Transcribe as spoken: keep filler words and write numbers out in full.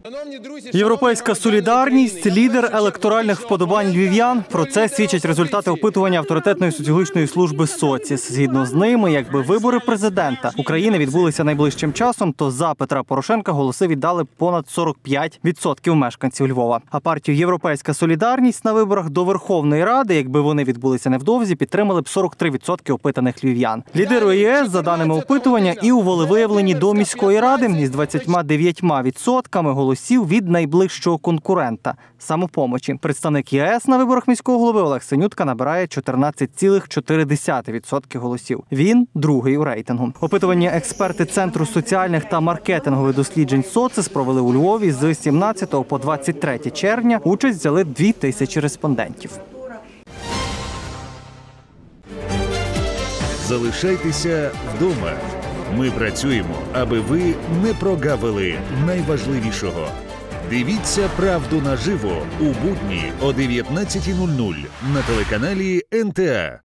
Європейська солідарність – лідер електоральних вподобань львів'ян. Про це свідчать результати опитування авторитетної соціологічної служби «Соціс». Згідно з ними, якби вибори президента України відбулися найближчим часом, то за Петра Порошенка голоси віддали понад сорок п'ять відсотків мешканців Львова. А партію «Європейська солідарність» на виборах до Верховної Ради, якби вони відбулися невдовзі, підтримали б сорок три відсотки опитаних львів'ян. Лідеру ЄС, за даними опитування, і у волевиявленні до міської ради із двадцятьма дев'ятьма відсотками голосів від найближчого конкурента – «Самопомочі». Представник ЄС на виборах міського голови Олег Синютка набирає чотирнадцять цілих чотири десятих відсотка голосів. Він другий у рейтингу. Опитування експерти Центру соціальних та маркетингових досліджень «Соціс» провели у Львові з сімнадцятого по двадцять третє червня. Участь взяли дві тисячі респондентів. Залишайтеся вдома. Ми працюємо, аби ви не прогавили найважливішого. Дивіться «Правду наживо» у будні о дев'ятнадцятій нуль нуль на телеканалі ен те а.